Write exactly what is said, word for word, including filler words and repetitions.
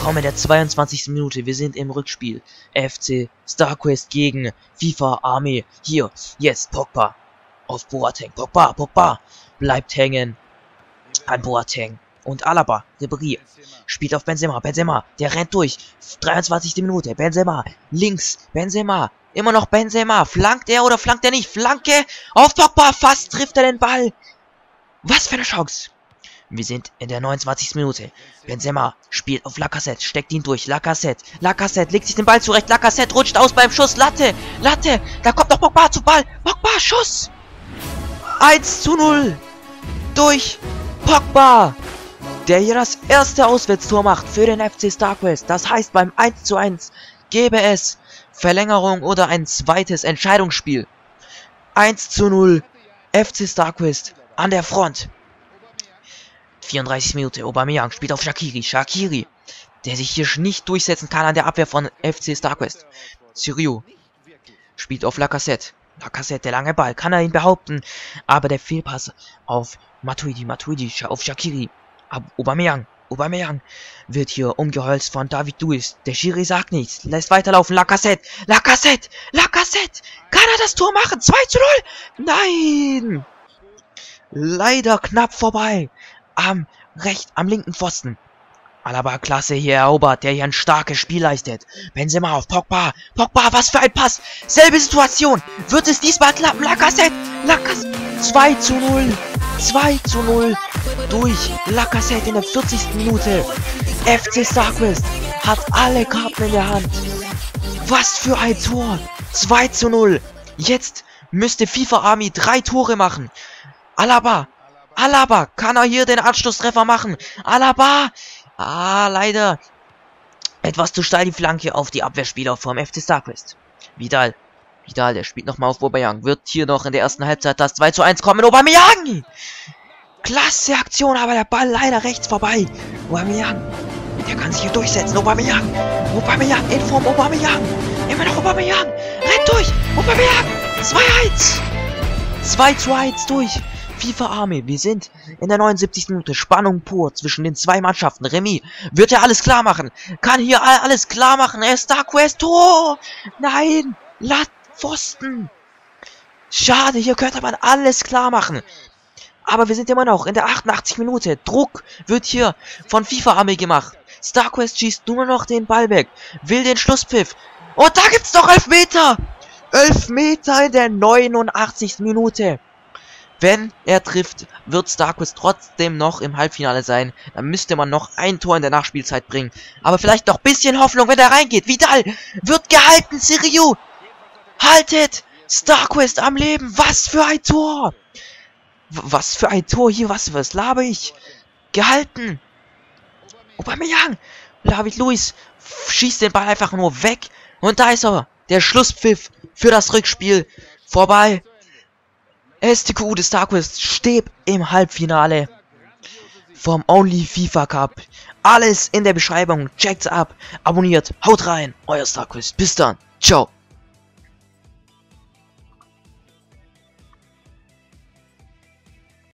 Willkommen in der zweiundzwanzigsten Minute. Wir sind im Rückspiel. F C StarQuest gegen FIFA Army. Hier, jetzt Pogba. Auf Boateng. Pogba, Pogba. Bleibt hängen. An Boateng. Und Alaba. Ribéry. Spielt auf Benzema. Benzema. Der rennt durch. dreiundzwanzigste Minute. Benzema. Links. Benzema. Immer noch Benzema. Flankt er oder flankt er nicht? Flanke. Auf Pogba. Fast trifft er den Ball. Was für eine Chance. Wir sind in der neunundzwanzigsten Minute. Benzema spielt auf Lacazette, steckt ihn durch. Lacazette, Lacazette legt sich den Ball zurecht. Lacazette rutscht aus beim Schuss. Latte, Latte. Da kommt noch Pogba zum Ball. Pogba, Schuss. eins zu null. Durch Pogba. Der hier das erste Auswärtstor macht für den F C StarQuest. Das heißt, beim eins zu eins gäbe es Verlängerung oder ein zweites Entscheidungsspiel. eins zu null. F C StarQuest an der Front. vierunddreißigste Minute, Aubameyang spielt auf Shaqiri. Shaqiri, der sich hier nicht durchsetzen kann an der Abwehr von F C StarQuest. Siriu spielt auf Lacazette. Lacazette, der lange Ball, kann er ihn behaupten. Aber der Fehlpass auf Matuidi. Matuidi auf Shaqiri. Aubameyang. Aubameyang wird hier umgeholzt von David Luiz. Der Schiri sagt nichts, lässt weiterlaufen. Lacazette, Lacazette, Lacazette. Kann er das Tor machen? zwei zu null. Nein. Leider knapp vorbei. Am recht, am linken Pfosten. Alaba, klasse hier erobert, der hier ein starkes Spiel leistet. Benzema auf Pogba. Pogba, was für ein Pass. Selbe Situation. Wird es diesmal klappen? Lacazette. Lacazette. zwei zu null. zwei zu null. Durch Lacazette in der vierzigsten Minute. F C StarQuest hat alle Karten in der Hand. Was für ein Tor. zwei zu null. Jetzt müsste FIFA Army drei Tore machen. Alaba. Alaba, kann er hier den Anschlusstreffer machen? Alaba! Ah, leider. Etwas zu steil die Flanke auf die Abwehrspieler vom F C StarQuest. Vidal. Vidal, der spielt nochmal auf Aubameyang. Wird hier noch in der ersten Halbzeit das zwei zu eins kommen. Aubameyang! Klasse Aktion, aber der Ball leider rechts vorbei. Aubameyang. Der kann sich hier durchsetzen. Aubameyang. Aubameyang in Form. Aubameyang. Immer noch Aubameyang. Rennt durch. Aubameyang. zwei eins. zwei zu eins durch. FIFA Army, wir sind in der neunundsiebzigsten Minute. Spannung pur zwischen den zwei Mannschaften. Remy, wird er alles klar machen? Kann hier alles klar machen? Er ist StarQuest. Tor! Nein! Latt, Pfosten! Schade, hier könnte man alles klar machen. Aber wir sind immer noch in der achtundachtzigsten Minute. Druck wird hier von FIFA Army gemacht. StarQuest schießt nur noch den Ball weg. Will den Schlusspfiff. Und da gibt's noch elf Meter! elf Meter in der neunundachtzigsten Minute. Wenn er trifft, wird StarQuest trotzdem noch im Halbfinale sein. Dann müsste man noch ein Tor in der Nachspielzeit bringen. Aber vielleicht noch ein bisschen Hoffnung, wenn er reingeht. Vidal wird gehalten. Siriu haltet StarQuest am Leben. Was für ein Tor. W was für ein Tor hier. Was, was laber ich? Gehalten. Aubameyang. David Luiz schießt den Ball einfach nur weg. Und da ist er. Der Schlusspfiff für das Rückspiel. Vorbei. S T Q des StarQuest steht im Halbfinale vom Only FIFA Cup. Alles in der Beschreibung. Checkt's ab, abonniert, haut rein. Euer StarQuest. Bis dann. Ciao.